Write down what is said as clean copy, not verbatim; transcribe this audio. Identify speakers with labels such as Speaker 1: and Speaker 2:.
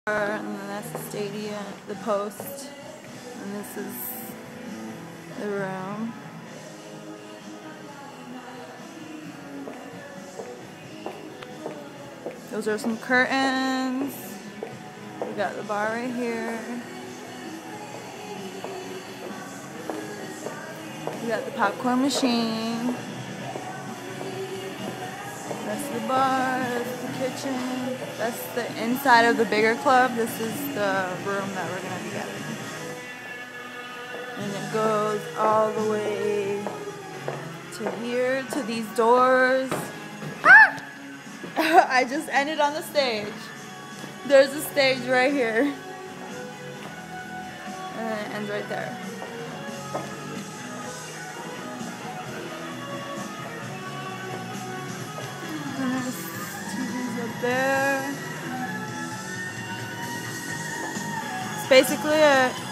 Speaker 1: And then that's the stadium, the post, and this is the room. Those are some curtains. We got the bar right here. We got the popcorn machine. That's the bar, that's the kitchen. That's the inside of the bigger club. This is the room that we're gonna be getting. And it goes all the way to here, to these doors. Ah! I just ended on the stage. There's a stage right here. And then it ends right there. And there's TVs up there. It's basically a